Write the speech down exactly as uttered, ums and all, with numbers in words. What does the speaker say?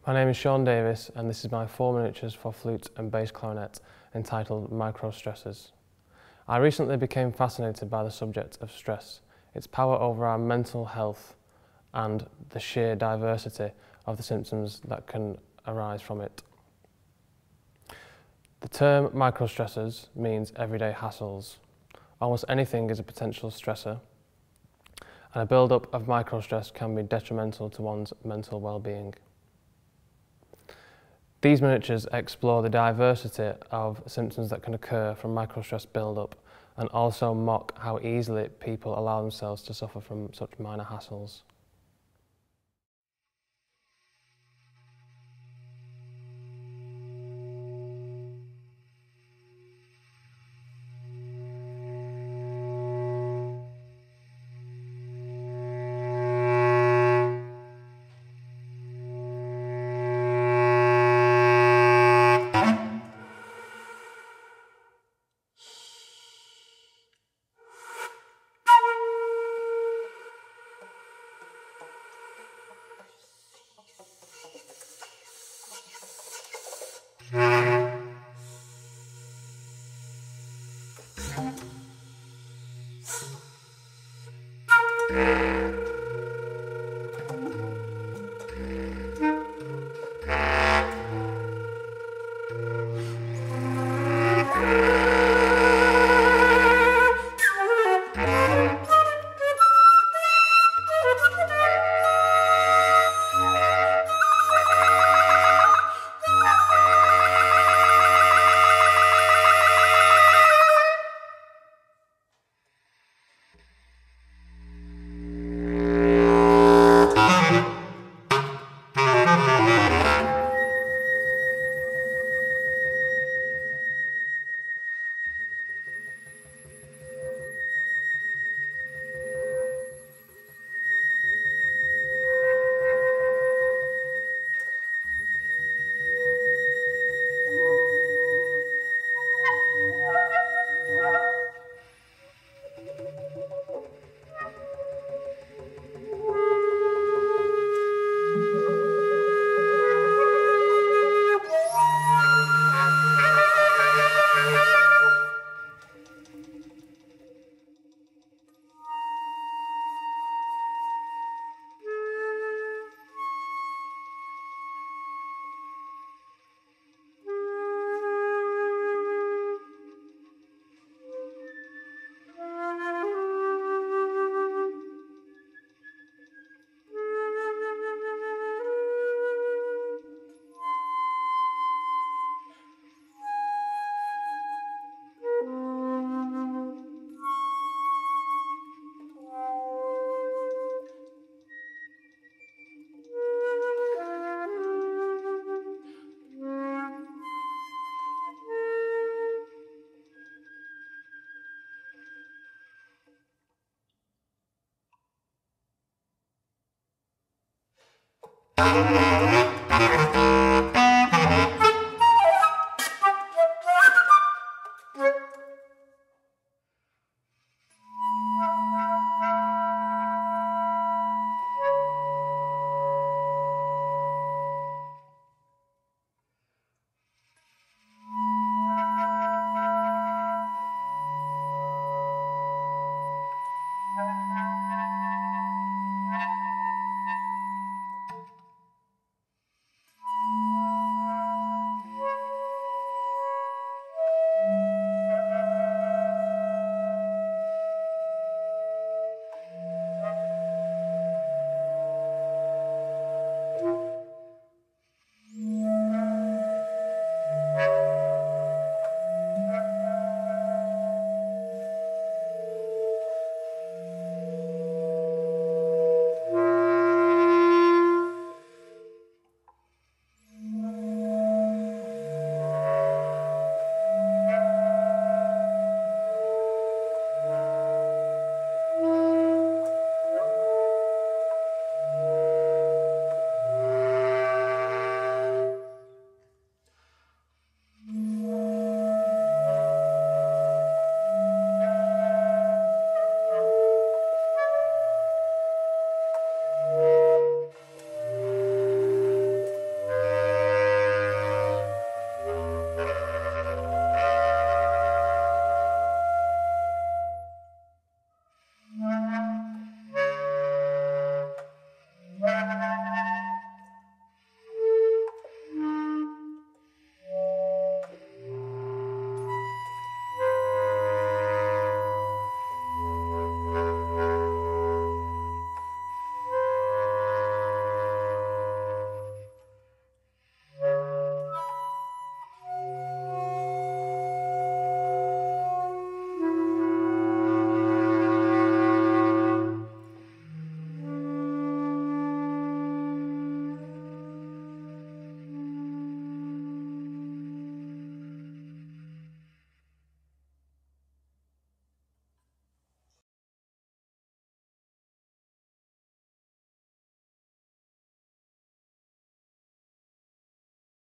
My name is Shaun Davies and this is my four miniatures for flute and bass clarinet entitled Micro-Stressors. I recently became fascinated by the subject of stress, its power over our mental health and the sheer diversity of the symptoms that can arise from it. The term micro-stressors means everyday hassles. Almost anything is a potential stressor, and a build-up of micro-stress can be detrimental to one's mental well-being. These miniatures explore the diversity of symptoms that can occur from micro-stress build-up and also mock how easily people allow themselves to suffer from such minor hassles. Thank you.